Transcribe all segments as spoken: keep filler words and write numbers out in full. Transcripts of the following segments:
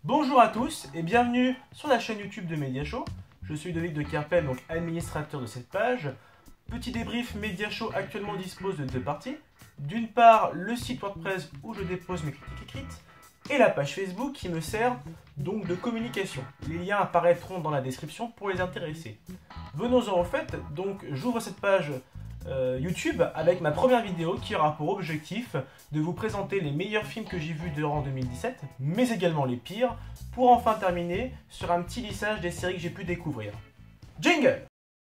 Bonjour à tous et bienvenue sur la chaîne YouTube de Mediashow. Je suis David de Kerpen, donc administrateur de cette page. Petit débrief, Mediashow actuellement dispose de deux parties. D'une part, le site WordPress où je dépose mes critiques écrites et la page Facebook qui me sert donc de communication. Les liens apparaîtront dans la description pour les intéresser. Venons-en au fait, donc j'ouvre cette page euh, YouTube avec ma première vidéo qui aura pour objectif de vous présenter les meilleurs films que j'ai vus durant deux mille dix-sept, mais également les pires, pour enfin terminer sur un petit lissage des séries que j'ai pu découvrir. Jingle!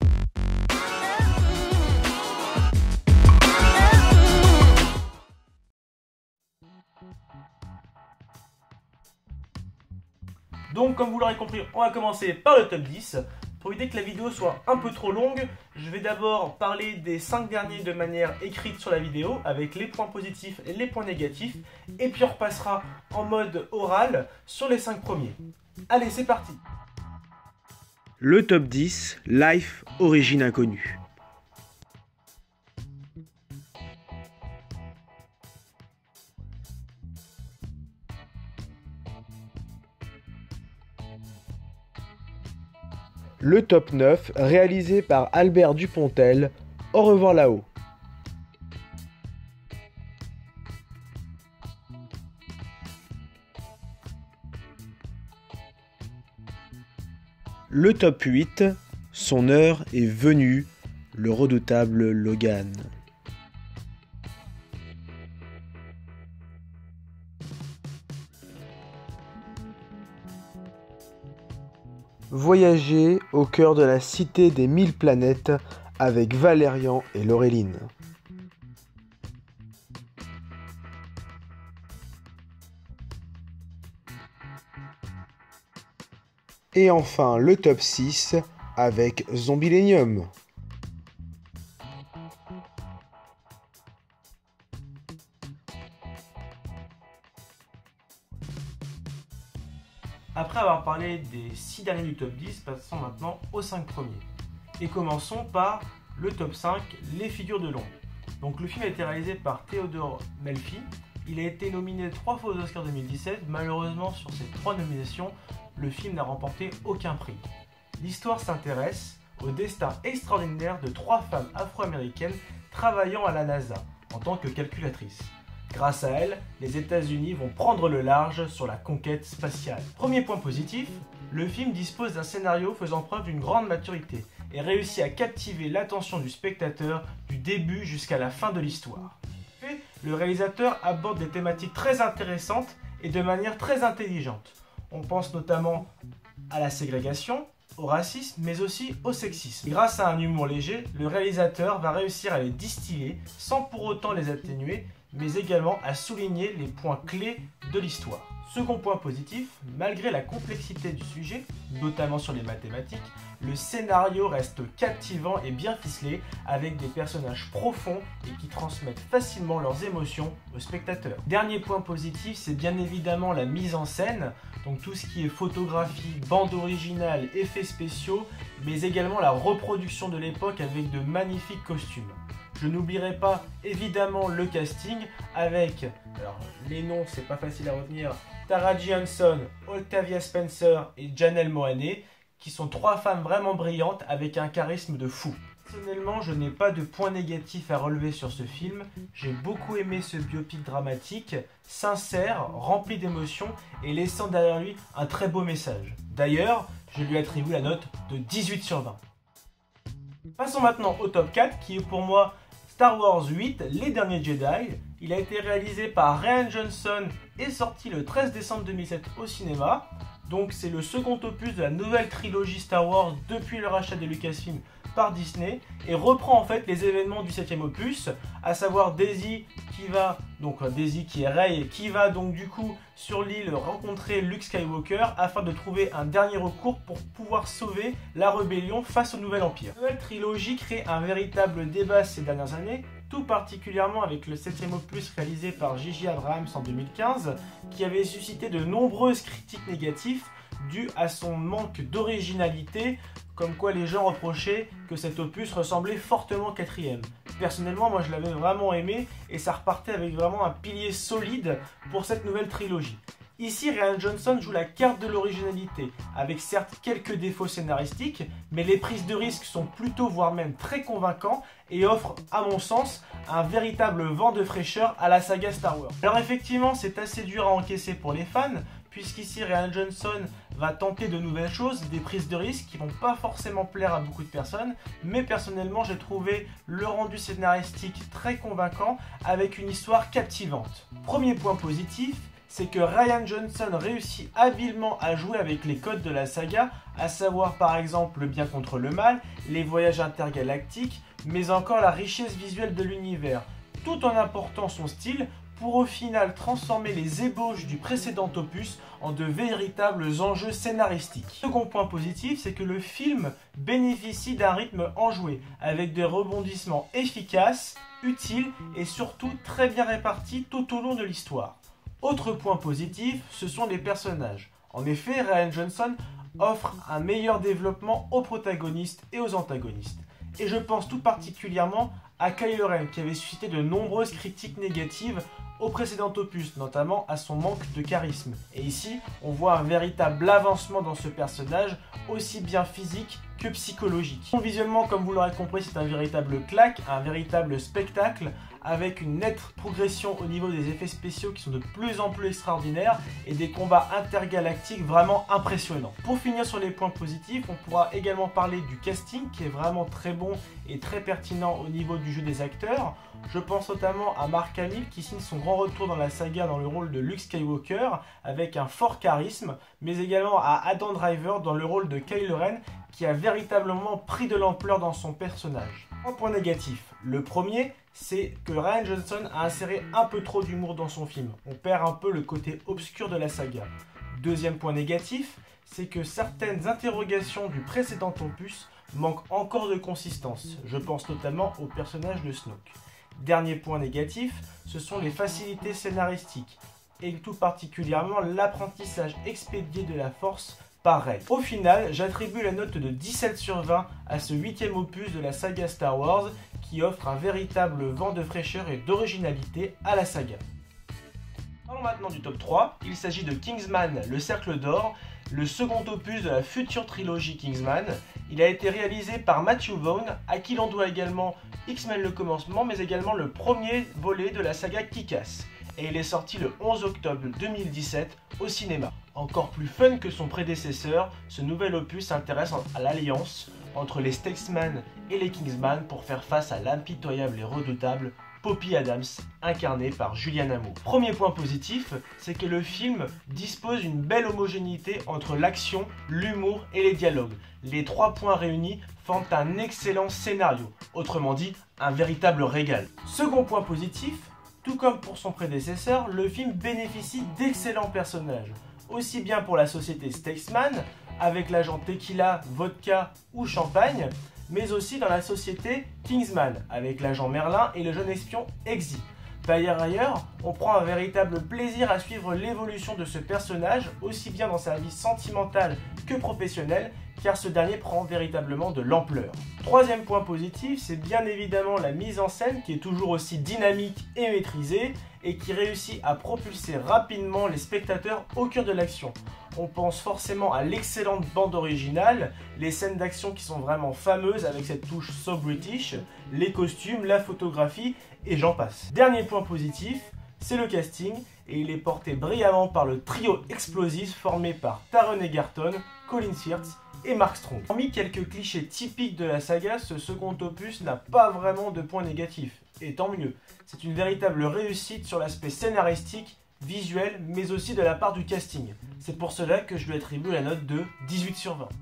Donc comme vous l'aurez compris, on va commencer par le top dix. Pour éviter que la vidéo soit un peu trop longue, je vais d'abord parler des cinq derniers de manière écrite sur la vidéo, avec les points positifs et les points négatifs, et puis on repassera en mode oral sur les cinq premiers. Allez, c'est parti! Le top dix, Life, origine inconnue. Le top neuf, réalisé par Albert Dupontel, Au revoir là-haut. Le top huit, Son heure est venue, le redoutable Logan. Voyager au cœur de la cité des mille planètes avec Valérian et Laureline. Et enfin le top six avec Zombilenium. Après avoir parlé des six derniers du top dix, passons maintenant aux cinq premiers. Et commençons par le top cinq, Les figures de l'ombre. Donc le film a été réalisé par Theodore Melfi. Il a été nominé trois fois aux Oscars deux mille dix-sept. Malheureusement, sur ces trois nominations, le film n'a remporté aucun prix. L'histoire s'intéresse au destin extraordinaire de trois femmes afro-américaines travaillant à la NASA en tant que calculatrices. Grâce à elles, les États-Unis vont prendre le large sur la conquête spatiale. Premier point positif, le film dispose d'un scénario faisant preuve d'une grande maturité et réussit à captiver l'attention du spectateur du début jusqu'à la fin de l'histoire. Le réalisateur aborde des thématiques très intéressantes et de manière très intelligente. On pense notamment à la ségrégation, au racisme, mais aussi au sexisme. Grâce à un humour léger, le réalisateur va réussir à les distiller sans pour autant les atténuer, mais également à souligner les points clés de l'histoire. Second point positif, malgré la complexité du sujet, notamment sur les mathématiques, le scénario reste captivant et bien ficelé, avec des personnages profonds et qui transmettent facilement leurs émotions aux spectateurs. Dernier point positif, c'est bien évidemment la mise en scène, donc tout ce qui est photographie, bande originale, effets spéciaux, mais également la reproduction de l'époque avec de magnifiques costumes. Je n'oublierai pas évidemment le casting avec, alors les noms c'est pas facile à retenir, Taraji Henson, Octavia Spencer et Janelle Monáe, qui sont trois femmes vraiment brillantes avec un charisme de fou. Personnellement, je n'ai pas de points négatifs à relever sur ce film. J'ai beaucoup aimé ce biopic dramatique, sincère, rempli d'émotions et laissant derrière lui un très beau message. D'ailleurs, je lui attribue la note de dix-huit sur vingt. Passons maintenant au top quatre qui est pour moi Star Wars huit, Les Derniers Jedi. Il a été réalisé par Rian Johnson et sorti le treize décembre deux mille sept au cinéma. Donc c'est le second opus de la nouvelle trilogie Star Wars depuis le rachat de Lucasfilm par Disney et reprend en fait les événements du septième opus, à savoir Daisy qui va, donc Daisy qui est Rey, qui va donc du coup sur l'île rencontrer Luke Skywalker afin de trouver un dernier recours pour pouvoir sauver la rébellion face au nouvel empire. La nouvelle trilogie crée un véritable débat ces dernières années, tout particulièrement avec le septième opus réalisé par J J Abrams en deux mille quinze, qui avait suscité de nombreuses critiques négatives dues à son manque d'originalité, comme quoi les gens reprochaient que cet opus ressemblait fortement au quatrième. Personnellement, moi je l'avais vraiment aimé et ça repartait avec vraiment un pilier solide pour cette nouvelle trilogie. Ici, Rian Johnson joue la carte de l'originalité, avec certes quelques défauts scénaristiques, mais les prises de risque sont plutôt, voire même très convaincants, et offrent, à mon sens, un véritable vent de fraîcheur à la saga Star Wars. Alors effectivement, c'est assez dur à encaisser pour les fans, puisqu'ici Rian Johnson va tenter de nouvelles choses, des prises de risque qui vont pas forcément plaire à beaucoup de personnes, mais personnellement j'ai trouvé le rendu scénaristique très convaincant avec une histoire captivante. Premier point positif, c'est que Rian Johnson réussit habilement à jouer avec les codes de la saga, à savoir par exemple le bien contre le mal, les voyages intergalactiques, mais encore la richesse visuelle de l'univers, tout en apportant son style pour au final transformer les ébauches du précédent opus en de véritables enjeux scénaristiques. Second point positif, c'est que le film bénéficie d'un rythme enjoué, avec des rebondissements efficaces, utiles et surtout très bien répartis tout au long de l'histoire. Autre point positif, ce sont les personnages. En effet, Rian Johnson offre un meilleur développement aux protagonistes et aux antagonistes. Et je pense tout particulièrement à Kylo Ren, qui avait suscité de nombreuses critiques négatives au précédent opus, notamment à son manque de charisme. Et ici, on voit un véritable avancement dans ce personnage, aussi bien physique que psychologique. Visuellement, comme vous l'aurez compris, c'est un véritable claque, un véritable spectacle, avec une nette progression au niveau des effets spéciaux qui sont de plus en plus extraordinaires et des combats intergalactiques vraiment impressionnants. Pour finir sur les points positifs, on pourra également parler du casting qui est vraiment très bon et très pertinent au niveau du jeu des acteurs. Je pense notamment à Mark Hamill qui signe son grand retour dans la saga dans le rôle de Luke Skywalker avec un fort charisme, mais également à Adam Driver dans le rôle de Kylo Ren qui a véritablement pris de l'ampleur dans son personnage. Un point négatif. Le premier, c'est que Rian Johnson a inséré un peu trop d'humour dans son film. On perd un peu le côté obscur de la saga. Deuxième point négatif, c'est que certaines interrogations du précédent opus manquent encore de consistance. Je pense notamment au personnage de Snoke. Dernier point négatif, ce sont les facilités scénaristiques, et tout particulièrement l'apprentissage expédié de la force par Rey. Au final, j'attribue la note de dix-sept sur vingt à ce huitième opus de la saga Star Wars qui offre un véritable vent de fraîcheur et d'originalité à la saga. Parlons maintenant du top trois. Il s'agit de Kingsman, le Cercle d'Or, le second opus de la future trilogie Kingsman. Il a été réalisé par Matthew Vaughn, à qui l'on doit également X-Men le commencement, mais également le premier volet de la saga Kick-Ass. Et il est sorti le onze octobre deux mille dix-sept au cinéma. Encore plus fun que son prédécesseur, ce nouvel opus s'intéresse à l'alliance entre les Statesman et les Kingsman pour faire face à l'impitoyable et redoutable Poppy Adams, incarnée par Julianne Moore. Premier point positif, c'est que le film dispose d'une belle homogénéité entre l'action, l'humour et les dialogues. Les trois points réunis forment un excellent scénario, autrement dit, un véritable régal. Second point positif, tout comme pour son prédécesseur, le film bénéficie d'excellents personnages, aussi bien pour la société Statesman, avec l'agent Tequila, Vodka ou Champagne, mais aussi dans la société Kingsman, avec l'agent Merlin et le jeune espion Exy. Par ailleurs, on prend un véritable plaisir à suivre l'évolution de ce personnage, aussi bien dans sa vie sentimentale que professionnelle, car ce dernier prend véritablement de l'ampleur. Troisième point positif, c'est bien évidemment la mise en scène qui est toujours aussi dynamique et maîtrisée et qui réussit à propulser rapidement les spectateurs au cœur de l'action. On pense forcément à l'excellente bande originale, les scènes d'action qui sont vraiment fameuses avec cette touche so british, les costumes, la photographie et j'en passe. Dernier point positif, c'est le casting et il est porté brillamment par le trio explosif formé par Taron Egerton, Colin Firth et Mark Strong. Hormis quelques clichés typiques de la saga, ce second opus n'a pas vraiment de points négatifs, et tant mieux. C'est une véritable réussite sur l'aspect scénaristique, visuel, mais aussi de la part du casting. C'est pour cela que je lui attribue la note de dix-huit sur vingt.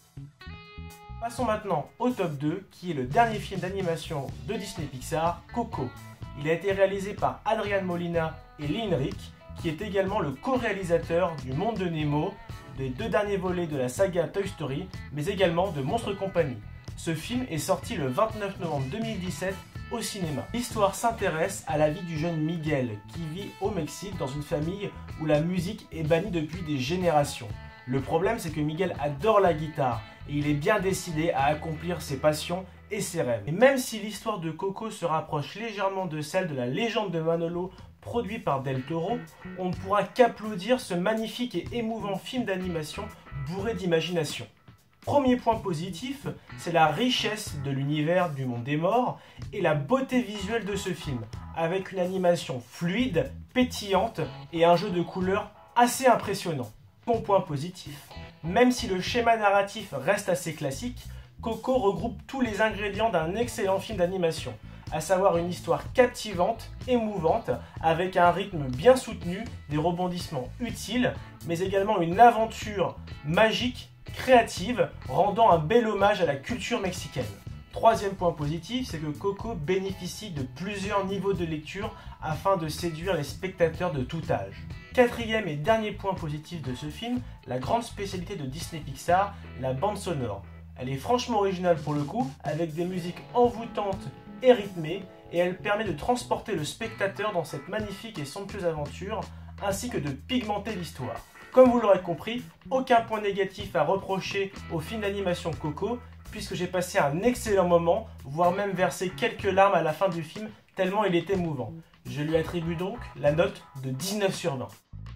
Passons maintenant au top deux, qui est le dernier film d'animation de Disney Pixar, Coco. Il a été réalisé par Adrian Molina et Lee Henrik, qui est également le co-réalisateur du Monde de Nemo, des deux derniers volets de la saga Toy Story, mais également de Monstres Compagnie. Ce film est sorti le vingt-neuf novembre deux mille dix-sept au cinéma. L'histoire s'intéresse à la vie du jeune Miguel, qui vit au Mexique dans une famille où la musique est bannie depuis des générations. Le problème, c'est que Miguel adore la guitare, et il est bien décidé à accomplir ses passions et ses rêves. Et même si l'histoire de Coco se rapproche légèrement de celle de la légende de Manolo, produit par Del Toro, on ne pourra qu'applaudir ce magnifique et émouvant film d'animation bourré d'imagination. Premier point positif, c'est la richesse de l'univers du monde des morts et la beauté visuelle de ce film, avec une animation fluide, pétillante et un jeu de couleurs assez impressionnant. Bon point positif, même si le schéma narratif reste assez classique, Coco regroupe tous les ingrédients d'un excellent film d'animation, à savoir une histoire captivante, émouvante, avec un rythme bien soutenu, des rebondissements utiles, mais également une aventure magique, créative, rendant un bel hommage à la culture mexicaine. Troisième point positif, c'est que Coco bénéficie de plusieurs niveaux de lecture afin de séduire les spectateurs de tout âge. Quatrième et dernier point positif de ce film, la grande spécialité de Disney Pixar, la bande sonore. Elle est franchement originale pour le coup, avec des musiques envoûtantes et rythmée, et elle permet de transporter le spectateur dans cette magnifique et somptueuse aventure, ainsi que de pigmenter l'histoire. Comme vous l'aurez compris, aucun point négatif à reprocher au film d'animation Coco, puisque j'ai passé un excellent moment, voire même versé quelques larmes à la fin du film, tellement il est émouvant. Je lui attribue donc la note de dix-neuf sur vingt.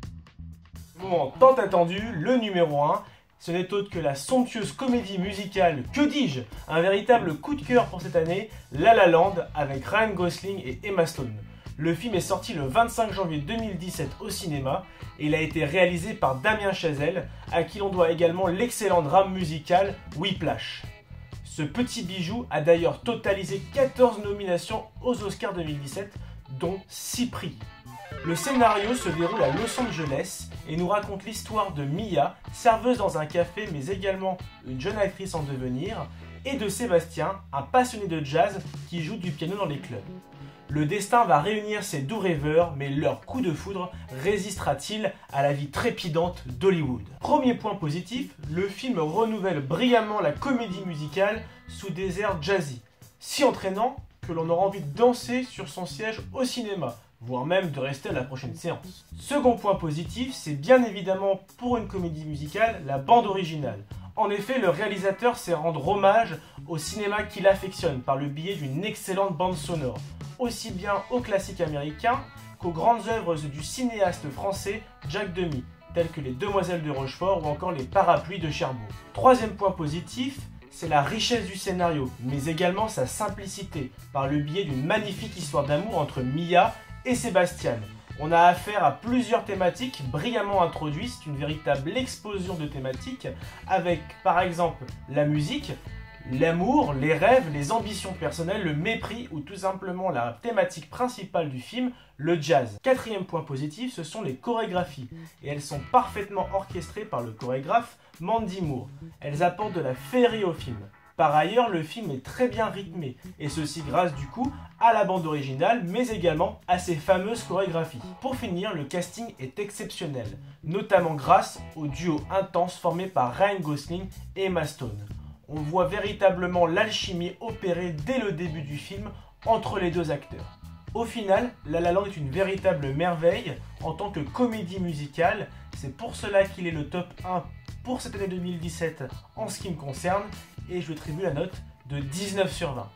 Moment tant attendu, le numéro un, ce n'est autre que la somptueuse comédie musicale, que dis-je, un véritable coup de cœur pour cette année, La La Land avec Ryan Gosling et Emma Stone. Le film est sorti le vingt-cinq janvier deux mille dix-sept au cinéma et il a été réalisé par Damien Chazelle, à qui l'on doit également l'excellent drame musical Whiplash. Ce petit bijou a d'ailleurs totalisé quatorze nominations aux Oscars deux mille dix-sept, dont six prix. Le scénario se déroule à Los Angeles et nous raconte l'histoire de Mia, serveuse dans un café mais également une jeune actrice en devenir, et de Sébastien, un passionné de jazz qui joue du piano dans les clubs. Le destin va réunir ces deux rêveurs, mais leur coup de foudre résistera-t-il à la vie trépidante d'Hollywood? Premier point positif, le film renouvelle brillamment la comédie musicale sous des airs jazzy, si entraînants que l'on aura envie de danser sur son siège au cinéma, voire même de rester à la prochaine séance. Second point positif, c'est bien évidemment pour une comédie musicale la bande originale. En effet, le réalisateur sait rendre hommage au cinéma qu'il affectionne par le biais d'une excellente bande sonore, aussi bien aux classiques américains qu'aux grandes œuvres du cinéaste français Jacques Demy, telles que Les Demoiselles de Rochefort ou encore Les Parapluies de Cherbourg. Troisième point positif, c'est la richesse du scénario, mais également sa simplicité, par le biais d'une magnifique histoire d'amour entre Mia et Sébastien. On a affaire à plusieurs thématiques brillamment introduites, c'est une véritable explosion de thématiques, avec par exemple la musique, l'amour, les rêves, les ambitions personnelles, le mépris ou tout simplement la thématique principale du film, le jazz. Quatrième point positif, ce sont les chorégraphies, et elles sont parfaitement orchestrées par le chorégraphe Mandy Moore. Elles apportent de la féerie au film. Par ailleurs, le film est très bien rythmé, et ceci grâce du coup à la bande originale, mais également à ses fameuses chorégraphies. Pour finir, le casting est exceptionnel, notamment grâce au duo intense formé par Ryan Gosling et Emma Stone. On voit véritablement l'alchimie opérer dès le début du film entre les deux acteurs. Au final, La La Land est une véritable merveille en tant que comédie musicale, c'est pour cela qu'il est le top un pour cette année deux mille dix-sept en ce qui me concerne, et je lui attribue la note de dix-neuf sur vingt.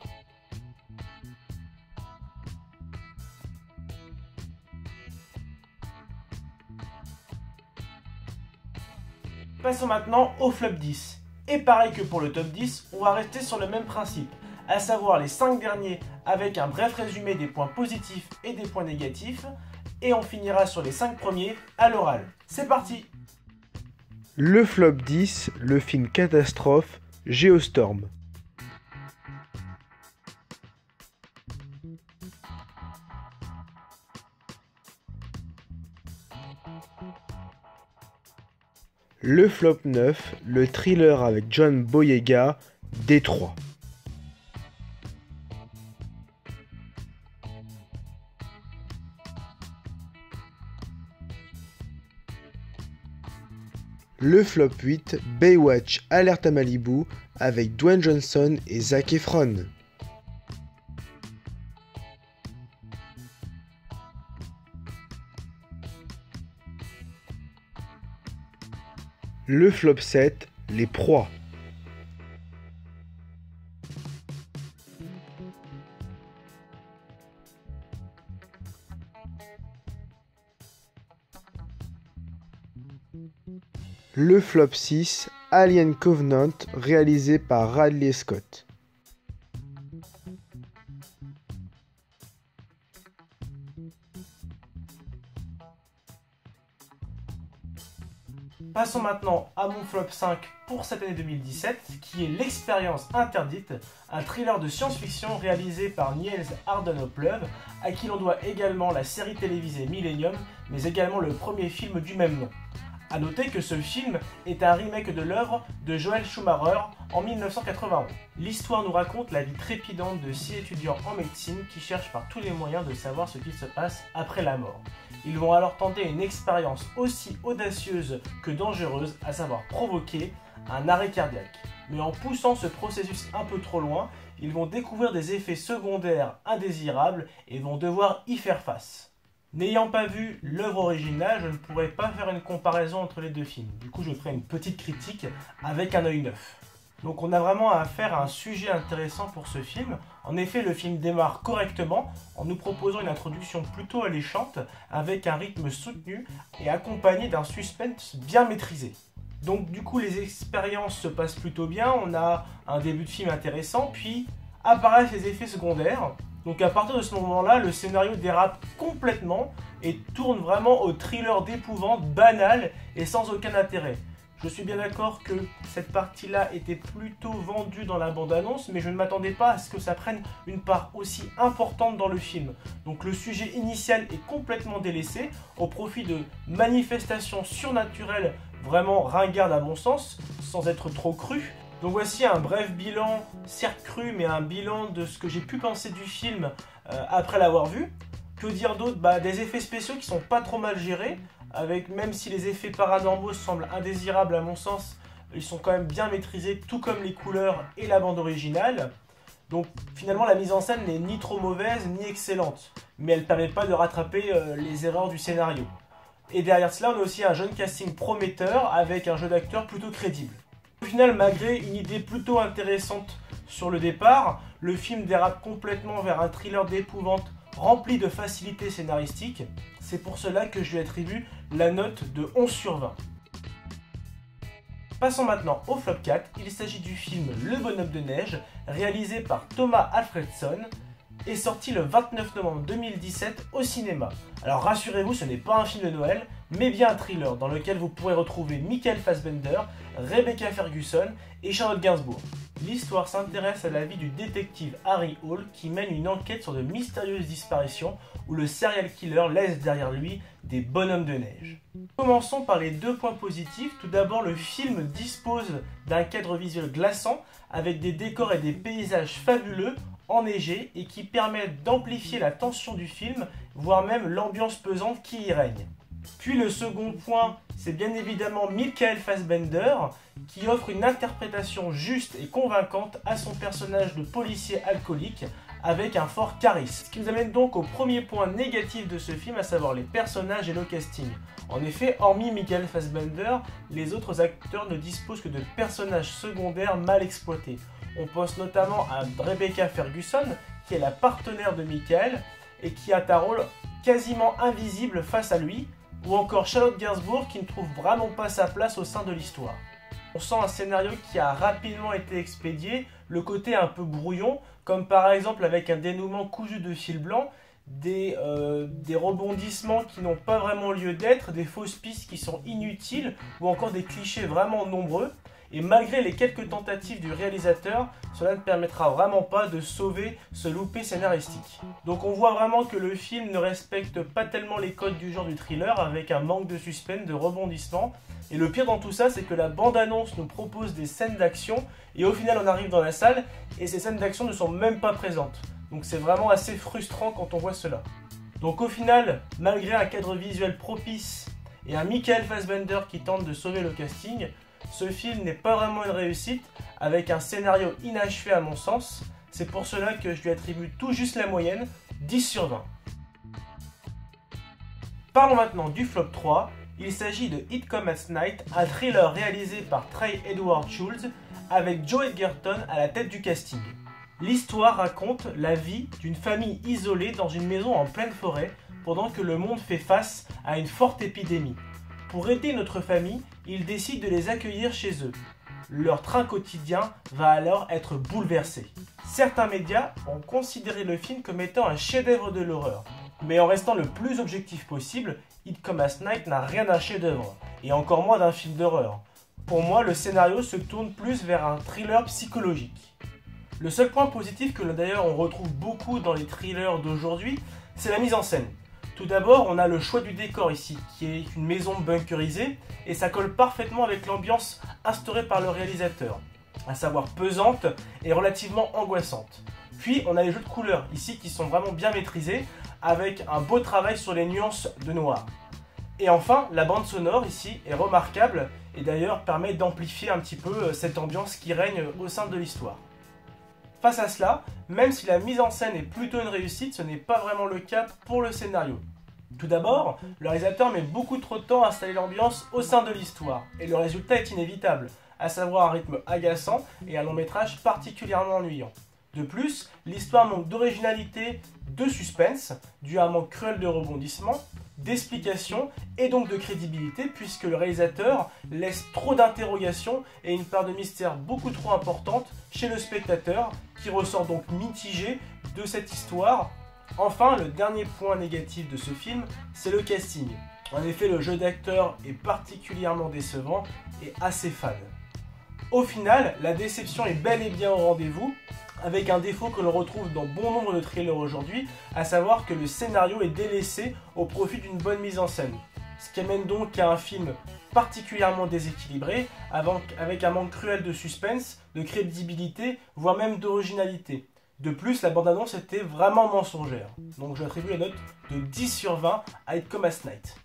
Passons maintenant au flop dix. Et pareil que pour le top dix, on va rester sur le même principe, à savoir les cinq derniers avec un bref résumé des points positifs et des points négatifs, et on finira sur les cinq premiers à l'oral. C'est parti! Le flop dix, le film catastrophe Geostorm. Le flop neuf, le thriller avec John Boyega, Détroit. Le flop huit, Baywatch Alerte à Malibu avec Dwayne Johnson et Zac Efron. Le flop sept, Les Proies. Le flop six, Alien Covenant, réalisé par Ridley Scott. Passons maintenant à mon flop cinq pour cette année deux mille dix-sept, qui est L'Expérience Interdite, un thriller de science-fiction réalisé par Niels Arden Oplev, à qui l'on doit également la série télévisée Millennium, mais également le premier film du même nom. A noter que ce film est un remake de l'œuvre de Joel Schumacher en mille neuf cent quatre-vingt-onze. L'histoire nous raconte la vie trépidante de six étudiants en médecine qui cherchent par tous les moyens de savoir ce qu'il se passe après la mort. Ils vont alors tenter une expérience aussi audacieuse que dangereuse, à savoir provoquer un arrêt cardiaque. Mais en poussant ce processus un peu trop loin, ils vont découvrir des effets secondaires indésirables et vont devoir y faire face. N'ayant pas vu l'œuvre originale, je ne pourrais pas faire une comparaison entre les deux films. Du coup, je ferai une petite critique avec un œil neuf. Donc on a vraiment affaire à un sujet intéressant pour ce film. En effet, le film démarre correctement en nous proposant une introduction plutôt alléchante avec un rythme soutenu et accompagné d'un suspense bien maîtrisé. Donc du coup, les expériences se passent plutôt bien, on a un début de film intéressant, puis apparaissent les effets secondaires. Donc à partir de ce moment-là, le scénario dérape complètement et tourne vraiment au thriller d'épouvante, banal et sans aucun intérêt. Je suis bien d'accord que cette partie-là était plutôt vendue dans la bande-annonce, mais je ne m'attendais pas à ce que ça prenne une part aussi importante dans le film. Donc le sujet initial est complètement délaissé au profit de manifestations surnaturelles vraiment ringardes à mon sens, sans être trop crues. Donc voici un bref bilan, certes cru, mais un bilan de ce que j'ai pu penser du film euh, après l'avoir vu. Que dire d'autre? Bah, des effets spéciaux qui sont pas trop mal gérés, avec même si les effets paranormaux semblent indésirables à mon sens, ils sont quand même bien maîtrisés, tout comme les couleurs et la bande originale. Donc finalement la mise en scène n'est ni trop mauvaise ni excellente, mais elle ne permet pas de rattraper euh, les erreurs du scénario. Et derrière cela, on a aussi un jeune casting prometteur avec un jeu d'acteur plutôt crédible. Au final, malgré une idée plutôt intéressante sur le départ, le film dérape complètement vers un thriller d'épouvante rempli de facilité scénaristique. C'est pour cela que je lui attribue la note de onze sur vingt. Passons maintenant au flop quatre, il s'agit du film Le Bonhomme de Neige, réalisé par Thomas Alfredson, et sorti le vingt-neuf novembre deux mille dix-sept au cinéma. Alors rassurez-vous, ce n'est pas un film de Noël, mais bien un thriller dans lequel vous pourrez retrouver Michael Fassbender, Rebecca Ferguson et Charlotte Gainsbourg. L'histoire s'intéresse à la vie du détective Harry Hole qui mène une enquête sur de mystérieuses disparitions où le serial killer laisse derrière lui des bonhommes de neige. Commençons par les deux points positifs. Tout d'abord, le film dispose d'un cadre visuel glaçant avec des décors et des paysages fabuleux enneigés et qui permettent d'amplifier la tension du film, voire même l'ambiance pesante qui y règne. Puis le second point, c'est bien évidemment Michael Fassbender qui offre une interprétation juste et convaincante à son personnage de policier alcoolique avec un fort charisme. Ce qui nous amène donc au premier point négatif de ce film, à savoir les personnages et le casting. En effet, hormis Michael Fassbender, les autres acteurs ne disposent que de personnages secondaires mal exploités. On pense notamment à Rebecca Ferguson, qui est la partenaire de Michael et qui a un rôle quasiment invisible face à lui, ou encore Charlotte Gainsbourg qui ne trouve vraiment pas sa place au sein de l'histoire. On sent un scénario qui a rapidement été expédié, le côté un peu brouillon, comme par exemple avec un dénouement cousu de fil blanc, des, euh, des rebondissements qui n'ont pas vraiment lieu d'être, des fausses pistes qui sont inutiles, ou encore des clichés vraiment nombreux. Et malgré les quelques tentatives du réalisateur, cela ne permettra vraiment pas de sauver ce loupé scénaristique. Donc on voit vraiment que le film ne respecte pas tellement les codes du genre du thriller, avec un manque de suspense, de rebondissement. Et le pire dans tout ça, c'est que la bande-annonce nous propose des scènes d'action, et au final on arrive dans la salle, et ces scènes d'action ne sont même pas présentes. Donc c'est vraiment assez frustrant quand on voit cela. Donc au final, malgré un cadre visuel propice, et un Michael Fassbender qui tente de sauver le casting, ce film n'est pas vraiment une réussite, avec un scénario inachevé à mon sens. C'est pour cela que je lui attribue tout juste la moyenne, dix sur vingt. Parlons maintenant du flop trois. Il s'agit de It Comes at Night, un thriller réalisé par Trey Edward Shults, avec Joe Edgerton à la tête du casting. L'histoire raconte la vie d'une famille isolée dans une maison en pleine forêt, pendant que le monde fait face à une forte épidémie. Pour aider notre famille, ils décident de les accueillir chez eux. Leur train quotidien va alors être bouleversé. Certains médias ont considéré le film comme étant un chef-d'œuvre de l'horreur. Mais en restant le plus objectif possible, It Comes at Night n'a rien d'un chef-d'œuvre, et encore moins d'un film d'horreur. Pour moi, le scénario se tourne plus vers un thriller psychologique. Le seul point positif que d'ailleurs on retrouve beaucoup dans les thrillers d'aujourd'hui, c'est la mise en scène. Tout d'abord, on a le choix du décor ici, qui est une maison bunkerisée, et ça colle parfaitement avec l'ambiance instaurée par le réalisateur, à savoir pesante et relativement angoissante. Puis on a les jeux de couleurs ici qui sont vraiment bien maîtrisés, avec un beau travail sur les nuances de noir. Et enfin, la bande sonore ici est remarquable, et d'ailleurs permet d'amplifier un petit peu cette ambiance qui règne au sein de l'histoire. Face à cela, même si la mise en scène est plutôt une réussite, ce n'est pas vraiment le cas pour le scénario. Tout d'abord, le réalisateur met beaucoup trop de temps à installer l'ambiance au sein de l'histoire, et le résultat est inévitable, à savoir un rythme agaçant et un long métrage particulièrement ennuyant. De plus, l'histoire manque d'originalité, de suspense, dû à un manque cruel de rebondissements, d'explications et donc de crédibilité, puisque le réalisateur laisse trop d'interrogations et une part de mystère beaucoup trop importante chez le spectateur, qui ressort donc mitigé de cette histoire. Enfin, le dernier point négatif de ce film, c'est le casting. En effet, le jeu d'acteur est particulièrement décevant et assez fade. Au final, la déception est bel et bien au rendez-vous, avec un défaut que l'on retrouve dans bon nombre de thrillers aujourd'hui, à savoir que le scénario est délaissé au profit d'une bonne mise en scène. Ce qui amène donc à un film particulièrement déséquilibré, avec un manque cruel de suspense, de crédibilité, voire même d'originalité. De plus, la bande-annonce était vraiment mensongère. Donc j'attribue la note de dix sur vingt à It Comes at Night.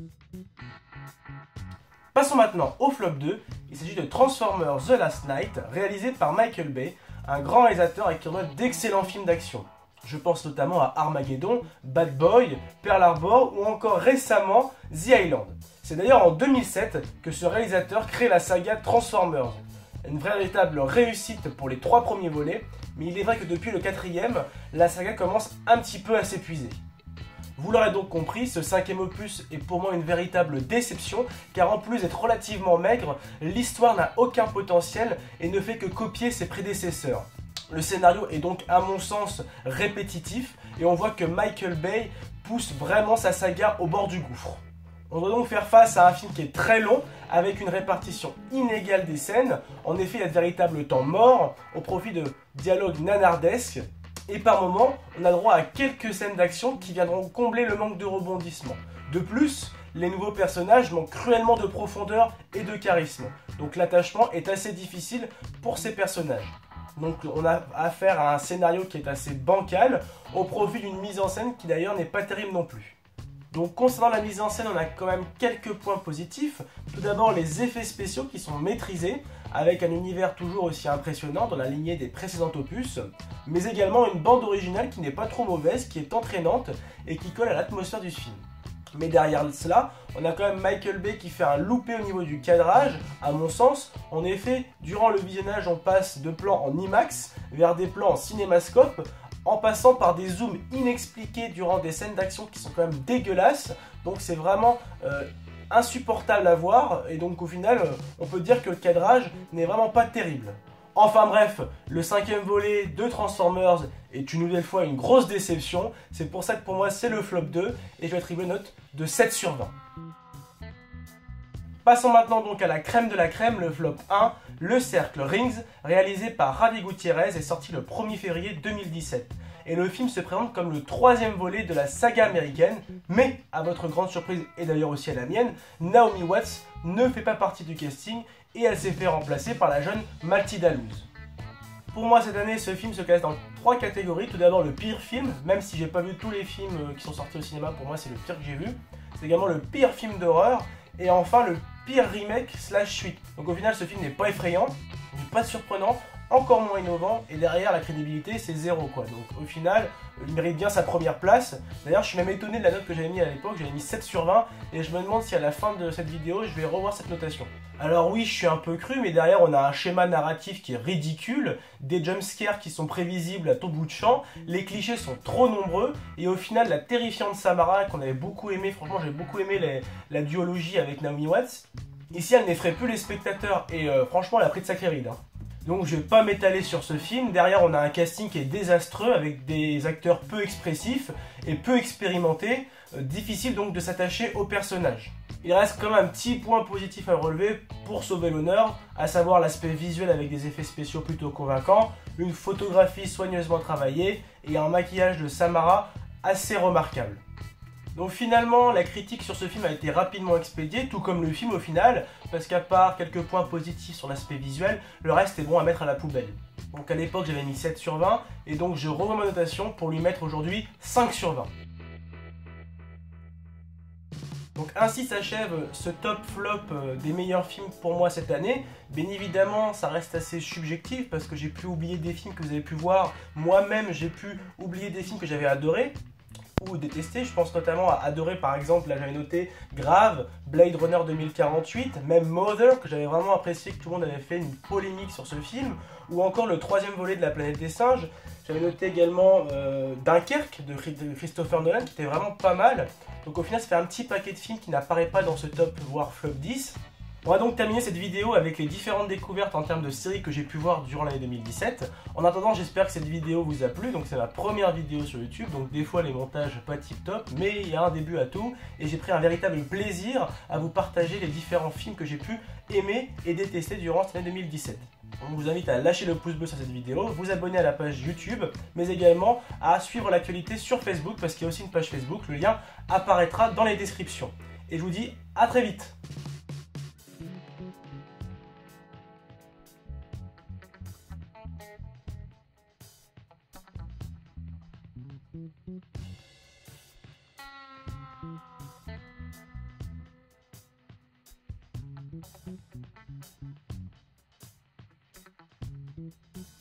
Passons maintenant au flop deux. Il s'agit de Transformers The Last Night, réalisé par Michael Bay, un grand réalisateur avec qui on a d'excellents films d'action. Je pense notamment à Armageddon, Bad Boy, Pearl Harbor ou encore récemment The Island. C'est d'ailleurs en deux mille sept que ce réalisateur crée la saga Transformers. Une véritable réussite pour les trois premiers volets, mais il est vrai que depuis le quatrième, la saga commence un petit peu à s'épuiser. Vous l'aurez donc compris, ce cinquième opus est pour moi une véritable déception, car en plus d'être relativement maigre, l'histoire n'a aucun potentiel et ne fait que copier ses prédécesseurs. Le scénario est donc à mon sens répétitif, et on voit que Michael Bay pousse vraiment sa saga au bord du gouffre. On doit donc faire face à un film qui est très long, avec une répartition inégale des scènes. En effet, il y a de véritables temps morts, au profit de dialogues nanardesques, et par moments, on a droit à quelques scènes d'action qui viendront combler le manque de rebondissement. De plus, les nouveaux personnages manquent cruellement de profondeur et de charisme, donc l'attachement est assez difficile pour ces personnages. Donc on a affaire à un scénario qui est assez bancal, au profit d'une mise en scène qui d'ailleurs n'est pas terrible non plus. Donc concernant la mise en scène, on a quand même quelques points positifs. Tout d'abord les effets spéciaux qui sont maîtrisés, avec un univers toujours aussi impressionnant dans la lignée des précédents opus, mais également une bande originale qui n'est pas trop mauvaise, qui est entraînante et qui colle à l'atmosphère du film. Mais derrière cela, on a quand même Michael Bay qui fait un loupé au niveau du cadrage, à mon sens. En effet, durant le visionnage, on passe de plans en IMAX vers des plans en cinémascope, en passant par des zooms inexpliqués durant des scènes d'action qui sont quand même dégueulasses. Donc c'est vraiment euh, insupportable à voir, et donc au final, euh, on peut dire que le cadrage n'est vraiment pas terrible. Enfin bref, le cinquième volet de Transformers est une nouvelle fois une grosse déception. C'est pour ça que pour moi c'est le flop deux, et je vais attribuer une note de sept sur vingt. Passons maintenant donc à la crème de la crème, le flop un, Le Cercle Rings, réalisé par Ravi Gutiérrez et sorti le premier février deux mille dix-sept. Et le film se présente comme le troisième volet de la saga américaine, mais à votre grande surprise, et d'ailleurs aussi à la mienne, Naomi Watts ne fait pas partie du casting et elle s'est fait remplacer par la jeune Malty Dallouz. Pour moi cette année, ce film se classe dans trois catégories. Tout d'abord le pire film, même si j'ai pas vu tous les films qui sont sortis au cinéma, pour moi c'est le pire que j'ai vu. C'est également le pire film d'horreur, et enfin le pire remake slash suite. Donc au final ce film n'est pas effrayant, pas surprenant, encore moins innovant, et derrière la crédibilité c'est zéro quoi. Donc au final, il mérite bien sa première place. D'ailleurs je suis même étonné de la note que j'avais mis à l'époque, j'avais mis sept sur vingt, et je me demande si à la fin de cette vidéo je vais revoir cette notation. Alors oui, je suis un peu cru, mais derrière on a un schéma narratif qui est ridicule, des jumpscares qui sont prévisibles à tout bout de champ, les clichés sont trop nombreux, et au final la terrifiante Samara qu'on avait beaucoup aimé, franchement j'ai beaucoup aimé les, la duologie avec Naomi Watts, ici elle n'effraie plus les spectateurs, et euh, franchement elle a pris de sacrées rides. Hein. Donc je vais pas m'étaler sur ce film, derrière on a un casting qui est désastreux avec des acteurs peu expressifs et peu expérimentés, euh, difficile donc de s'attacher au personnage. Il reste quand même un petit point positif à relever pour sauver l'honneur, à savoir l'aspect visuel avec des effets spéciaux plutôt convaincants, une photographie soigneusement travaillée et un maquillage de Samara assez remarquable. Donc finalement, la critique sur ce film a été rapidement expédiée, tout comme le film au final, parce qu'à part quelques points positifs sur l'aspect visuel, le reste est bon à mettre à la poubelle. Donc à l'époque j'avais mis sept sur vingt, et donc je revois ma notation pour lui mettre aujourd'hui cinq sur vingt. Donc ainsi s'achève ce top flop des meilleurs films pour moi cette année. Bien évidemment ça reste assez subjectif parce que j'ai pu oublier des films que vous avez pu voir. Moi-même j'ai pu oublier des films que j'avais adorés ou détestés. Je pense notamment à adorer par exemple, là j'avais noté Grave, Blade Runner deux mille quarante-huit, même Mother que j'avais vraiment apprécié, que tout le monde avait fait une polémique sur ce film, ou encore le troisième volet de La Planète des Singes. J'avais noté également euh, Dunkerque de Christopher Nolan qui était vraiment pas mal. Donc au final ça fait un petit paquet de films qui n'apparaît pas dans ce top voire flop dix. On va donc terminer cette vidéo avec les différentes découvertes en termes de séries que j'ai pu voir durant l'année deux mille dix-sept. En attendant, j'espère que cette vidéo vous a plu. Donc c'est ma première vidéo sur YouTube, donc des fois les montages pas tip top, mais il y a un début à tout. Et j'ai pris un véritable plaisir à vous partager les différents films que j'ai pu aimer et détester durant cette année deux mille dix-sept. On vous invite à lâcher le pouce bleu sur cette vidéo, vous abonner à la page YouTube, mais également à suivre l'actualité sur Facebook parce qu'il y a aussi une page Facebook, le lien apparaîtra dans les descriptions. Et je vous dis à très vite. Thank you.